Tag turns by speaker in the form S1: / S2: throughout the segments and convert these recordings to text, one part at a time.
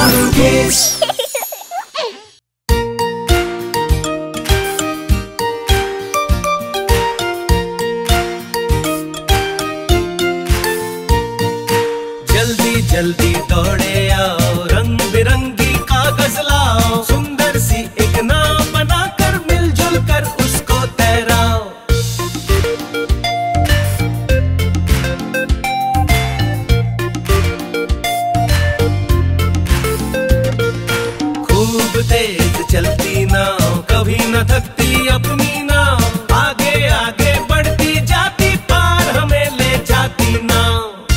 S1: Shemaroo Kids.
S2: जल्दी दौड़े आओ, रंग बिरंगी कागज लाओ, सुंदर सी एक नाव बनाकर मिलजुल कर उसको तैराओ। खूब तेज चलती नाव, कभी न थकती अपनी नाव, आगे आगे बढ़ती जाती, पार हमें ले जाती नाव।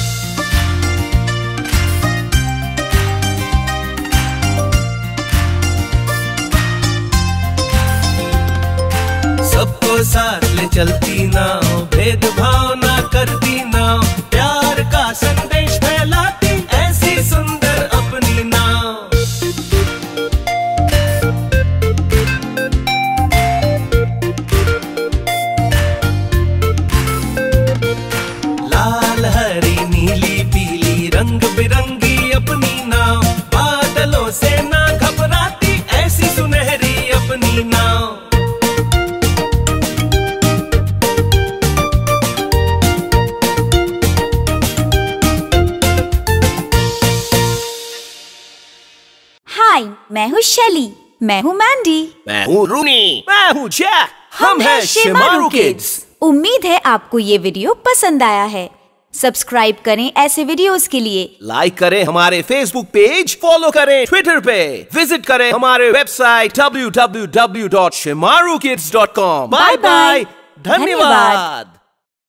S2: सबको साथ ले चलती नाव, भेदभाव ना करती नाव, प्यार का संदेश फैलाती ऐसी सुंदर अपनी नाव। लाल हरी नीली पीली रंग बिरंगी अपनी नाव, बादलों से ना घबराती ऐसी सुनहरी अपनी नाव।
S3: हाय, मैं हूँ शैली। मैं हूँ मैंडी।
S4: मैं हूँ रूनी। मैं हूँ जैक। हम हैं शेमारू किड्स।
S3: उम्मीद है आपको ये वीडियो पसंद आया है। सब्सक्राइब करें ऐसे वीडियोस के लिए।
S4: लाइक करें हमारे फेसबुक पेज, फॉलो करें ट्विटर पे, विजिट करें हमारे वेबसाइट www.shemarookids.com। Bye bye. धन्यवाद।